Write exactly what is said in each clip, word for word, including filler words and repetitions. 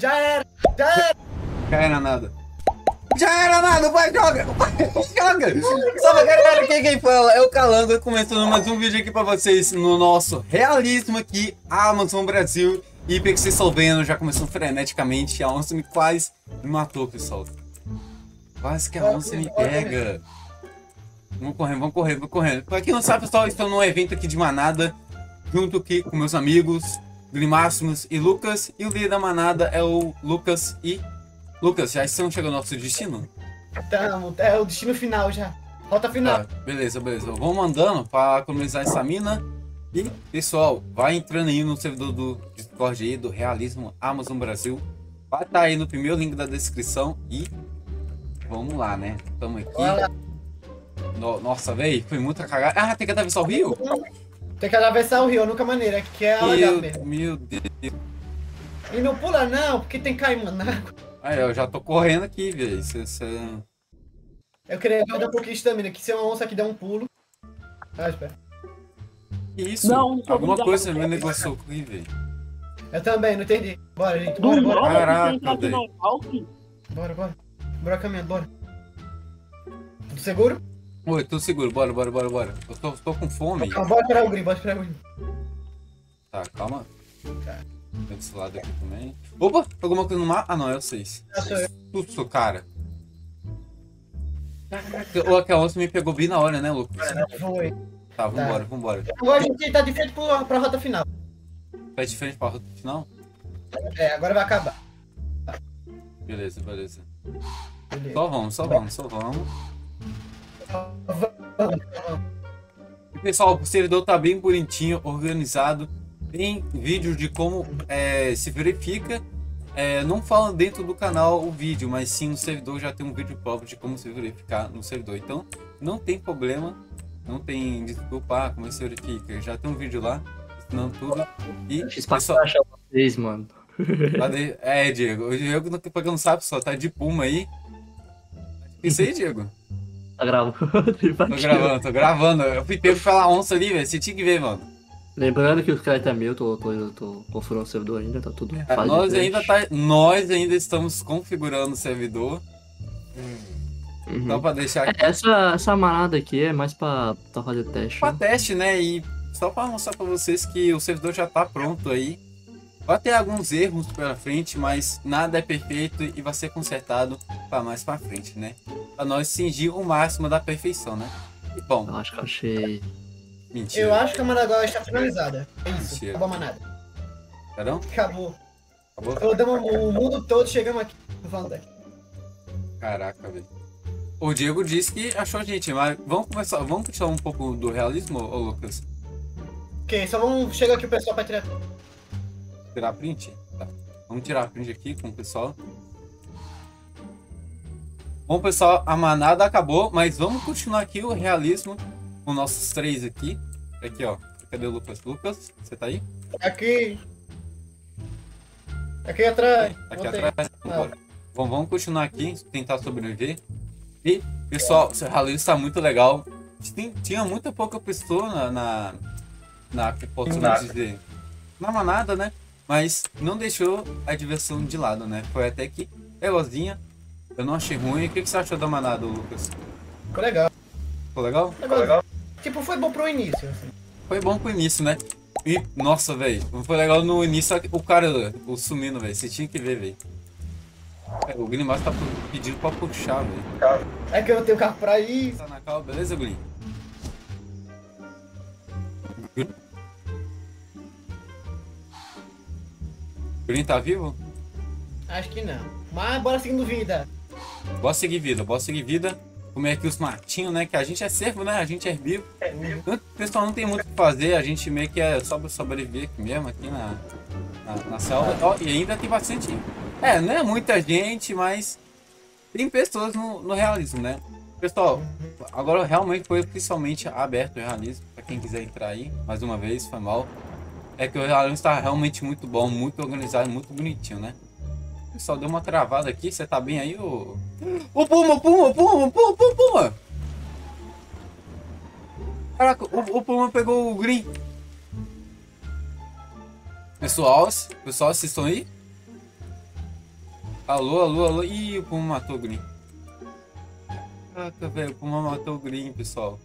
Já era! Já era! Já era nada. Já era nada, vai, joga! Vai, joga! Salve, galera, aqui quem fala é o Calango, começando mais um vídeo aqui pra vocês no nosso realismo aqui, Amazon Brasil. E pelo que vocês estão vendo, já começou freneticamente, a onça me quase me matou, pessoal. Quase que a onça me pega. Vamos correndo, vamos correndo, vamos correndo. Pra quem não sabe, pessoal, estou num evento aqui de manada, junto aqui com meus amigos, Grimáximos e Lucas. E o líder da manada é o Lucas e... Lucas, já estamos chegando ao nosso destino? Tamo, é o destino final já. Rota final. Tá, beleza, beleza. Vamos mandando para colonizar essa mina. E, pessoal, vai entrando aí no servidor do Discord aí, do Realismo Amazon Brasil. Vai estar aí no primeiro link da descrição. E vamos lá, né? Estamos aqui. Olha. No, nossa, velho, foi muita cagada. Ah, tem que atravessar o rio? Tem que atravessar o rio, a única maneira, que é alagado Meu, mesmo. meu Deus. E não pula não, porque tem caimã na água. Aí, eu já tô correndo aqui, velho. Cê, cê... Eu queria dar um pouquinho de estamina, que se uma onça aqui der um pulo... Ah, espera. Que isso? Não, não tô Alguma ligado. coisa me negociou aqui, velho. Eu também, não entendi. Bora, gente, bora, bora. Bora, Caraca, tem que entrar aqui velho. no Alck. Bora, bora. Bora caminhando, bora. Tudo seguro? Oi, tô seguro. Bora, bora, bora, bora. Eu tô, tô com fome. Calma, bora esperar o Grim, bora esperar o Grim. Tá, calma. Tá. Tem desse lado aqui também. Opa, alguma coisa no mar? Ah, não, é vocês. Ah, sou eu. Susto, cara. Ou aquela onça me pegou bem na hora, né, Lucas? Foi. Tá, vambora, vambora. Agora a gente tá de frente pro- pra rota final. Vai de frente pra rota final? É, agora vai acabar. Beleza, beleza. Beleza. Só vamos, só vamos, só vamos. E, pessoal, o servidor tá bem bonitinho, organizado. Tem vídeo de como é, se verifica. É, não fala dentro do canal o vídeo, mas sim no servidor já tem um vídeo próprio de como se verificar no servidor. Então, não tem problema, não tem desculpa, ah, como se verifica. Já tem um vídeo lá, ensinando tudo. E, Fiz pra pessoal, achar vocês, mano. cadê? É, Diego, o Diego, pra quem não sabe, só tá de puma aí. Isso aí, Diego? Tá gravando. Tô gravando, tô gravando. Eu fui pego pela onça ali, velho. Você tinha que ver, mano. Lembrando que os caras é meu, tô, tô, tô configurando o servidor ainda, tá tudo É, fase nós de ainda teste. tá, nós ainda estamos configurando o servidor. Uhum. Só pra deixar aqui É, essa, essa manada aqui é mais pra, pra fazer teste. pra teste, né? E só pra mostrar pra vocês que o servidor já tá pronto aí. Vai ter alguns erros pela frente, mas nada é perfeito e vai ser consertado pra mais pra frente, né? Pra nós cingir o máximo da perfeição, né? E bom, Eu acho que eu achei. mentira. Eu acho que a manada agora está finalizada. É isso, Mentira. acabou a manada. Perdão? Acabou. Acabou? Rodamos o mundo todo, chegamos aqui. Tô falando daqui. Caraca, velho. O Diego disse que achou a gente, mas vamos começar, vamos tirar um pouco do realismo, ô Lucas? Ok, só vamos chegar aqui o pessoal pra tirar. Tirar print? Tá. Vamos tirar print aqui com o pessoal. Bom, pessoal, a manada acabou, mas vamos continuar aqui o realismo com nossos três aqui. Aqui, ó. Cadê o Lucas? Lucas, você tá aí? Aqui. Aqui atrás. Aqui Voltei. atrás. Vambora. Bom, vamos continuar aqui, tentar sobreviver. E, pessoal, o realismo está muito legal. Tinha, tinha muita pouca pessoa na... na, na que posso dizer? Na manada, né? Mas não deixou a diversão de lado, né? Foi até que legalzinha. Eu não achei ruim. O que que você achou da manada, Lucas? Ficou legal. Ficou legal? Ficou legal. Tipo, foi bom pro início, assim. Foi bom pro início, né? E, nossa, velho, foi legal no início o cara, o sumindo, velho. Você tinha que ver, velho. É, o Grimaço tá pedindo pra puxar, velho. É que eu não tenho carro pra ir. Tá na calma, beleza, Grim? Grim tá vivo? Acho que não. Mas bora seguindo vida. Bora seguir vida, bora seguir vida. Comer aqui os matinhos, né? Que a gente é servo, né? A gente é herbívoro. O pessoal não tem muito o que fazer, a gente meio que é só pra sobreviver aqui mesmo, aqui na, na, na selva. Ó, e ainda tem bastante. É, não é muita gente, mas tem pessoas no, no realismo, né? Pessoal, agora realmente foi oficialmente aberto o realismo. Pra quem quiser entrar aí, mais uma vez, foi mal. É que o realismo está realmente muito bom, muito organizado, muito bonitinho, né? Pessoal, deu uma travada aqui, você tá bem aí, ô... Ô, Puma, Puma, Puma, Puma, Puma, Puma! Caraca, o, o Puma pegou o Green. Pessoal, pessoal, vocês estão aí? Alô, alô, alô. Ih, o Puma matou o Green. Caraca, velho, o Puma matou o Green, pessoal.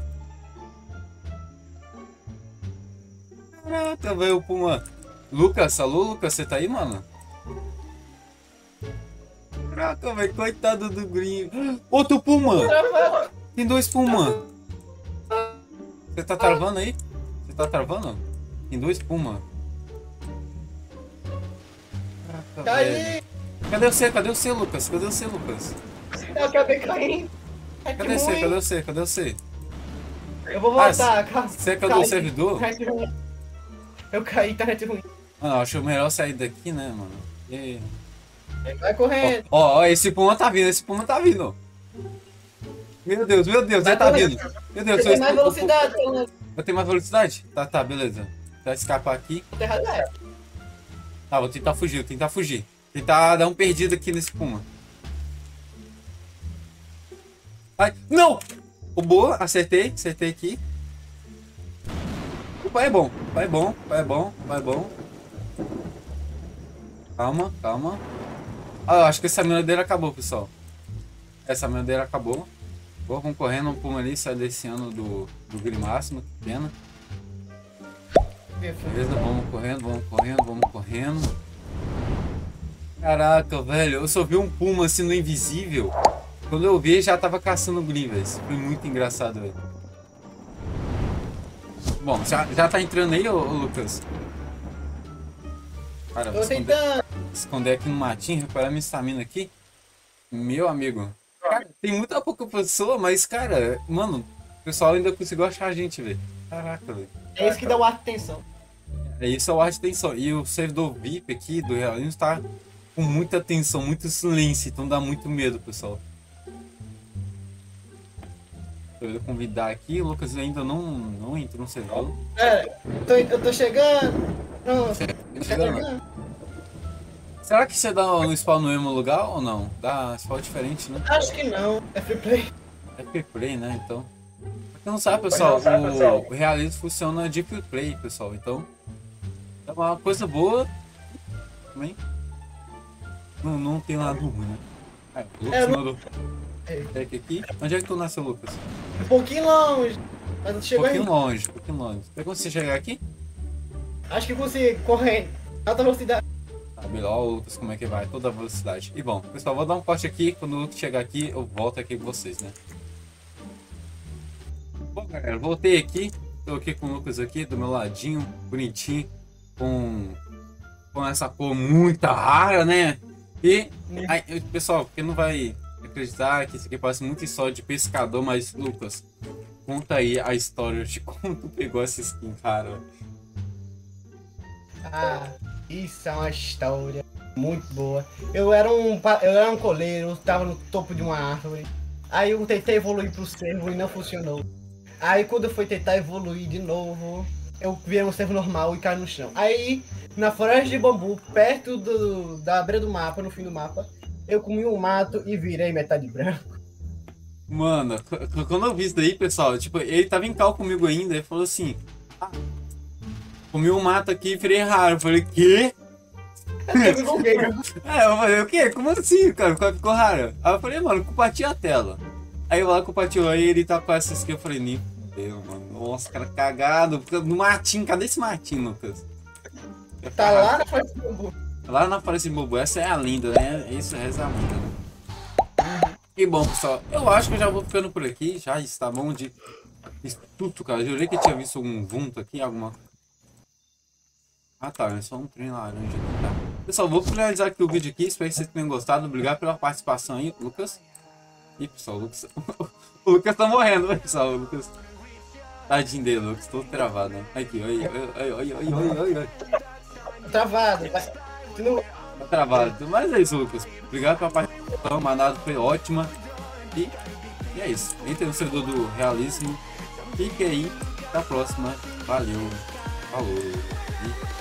Caraca, velho, o Puma. Lucas, alô, Lucas, você tá aí, mano? Caraca, velho, coitado do Green. Outro Puma! Tem dois Puma. Você tá travando aí? Você tá travando? Tem dois Puma. Caraca, Caí! Cadê você? Cadê você, Lucas? Cadê você, Lucas? Eu acabei caindo. É que Cadê você? ruim. Cadê você? Cadê você? Eu vou Ah, voltar, cara. Você é do servidor? Eu caí, tá net ruim. Mano, acho melhor sair daqui, né, mano? E... Vai correndo. Ó, ó, esse Puma tá vindo, esse Puma tá vindo. Meu Deus, meu Deus, ele tá vindo. Meu Deus, Você tem eu mais velocidade, pelo Eu tenho mais velocidade? Tá, tá, beleza. Vai escapar aqui. terra é. Tá, vou tentar fugir, vou tentar fugir. Tentar dar um perdido aqui nesse Puma. Ai, não! O boa, acertei, acertei aqui. O pai é bom, o pai é bom, o pai é bom, o pai é bom. Calma, calma. Ah, eu acho que essa minadeira acabou, pessoal. Essa minadeira acabou. Vou concorrendo um Puma ali, sai desse ano do, do Green Máximo, que pena. Beleza, vamos correndo, vamos correndo, vamos correndo. Caraca, velho, eu só vi um Puma assim no invisível. Quando eu vi, já tava caçando o Green, velho. Isso foi muito engraçado, velho. Bom, já, já tá entrando aí, ô, ô Lucas? Cara, vou Tô esconder, tentando. esconder aqui no matinho, reparar minha estamina aqui. Meu amigo. Cara, tem muita pouca pessoa, mas, cara, mano, o pessoal ainda conseguiu achar a gente, velho. Caraca, velho. É isso que dá o ar de tensão. É isso, é o ar de tensão. E o servidor V I P aqui do Realismo tá com muita tensão, muito silêncio, então dá muito medo, pessoal. Eu vou convidar aqui, o Lucas ainda não, não entrou no servidor. É, eu tô, eu tô chegando. Não, Tá tá chegando? chegando. Será que você dá no spawn no mesmo lugar ou não? Dá spawn diferente, né? Acho que não. É free play. É free play, né? Então. Pra quem não sabe, pessoal, o, o Realismo funciona de free play, pessoal. Então, é uma coisa boa também. Não, não tem nada ruim, né? É, o Lucas É, mandou. É aqui. Onde é que tu nasceu, Lucas? Um pouquinho longe. Mas Um chegou pouquinho aí. longe, um pouquinho longe. Pegou você chegar aqui? Acho que consigo. Correndo. Alta velocidade. Tá, melhor o Lucas, como é que vai? Toda a velocidade. E bom, pessoal, vou dar um corte aqui. Quando o Lucas chegar aqui, eu volto aqui com vocês, né? Bom, galera, voltei aqui. Tô aqui com o Lucas aqui, do meu ladinho, bonitinho. Com, com essa cor muito rara, né? E, aí, pessoal, quem não vai acreditar que isso aqui parece muito história de pescador, mas, Lucas, conta aí a história de como tu pegou essa skin, cara. Ah, isso é uma história muito boa. Eu era um, pa- eu era um coleiro, eu tava no topo de uma árvore. Aí eu tentei evoluir pro servo e não funcionou. Aí quando eu fui tentar evoluir de novo, eu virei um servo normal e caí no chão. Aí, na floresta de bambu, perto do, da beira do mapa, no fim do mapa, eu comi um mato e virei metade branco. Mano, qu- quando eu vi isso daí, pessoal, tipo, ele tava em cal comigo ainda, ele falou assim, ah, comi um mato aqui e virei raro. Eu falei, quê? Eu me empolguei, né? É, eu falei, o quê? Como assim, cara? Ficou, ficou raro. Aí eu falei, mano, compartilha a tela. Aí eu lá compartilhou, aí ele tá com essa skin, eu falei, nem fudeu, mano. Nossa, cara, cagado. Fica no matinho, cadê esse matinho, Lucas? Tá lá na floresta de bambu. Lá na Floresta de Bobo, essa é a linda, né? Isso é a linda, né? E bom, pessoal, eu acho que eu já vou ficando por aqui. Já está bom de estudo, cara. Eu jurei que eu tinha visto um vunto aqui, alguma. Ah tá, é só um trem laranja aqui, tá? Pessoal, vou finalizar aqui o vídeo aqui. Espero que vocês tenham gostado. Obrigado pela participação aí, Lucas. Ih, pessoal, o Lucas. O Lucas tá morrendo, né, pessoal? O Lucas. Tadinho dele, Lucas, todo travado, né? Aqui, oi, oi, oi, oi, oi, oi, oi. Travado, vai. Continua. Tá travado. Mas é isso, Lucas. Obrigado pela participação. A manada foi ótima. E, e é isso. Entre no servidor do Realismo. Fique aí. Até a próxima. Valeu. Falou. E...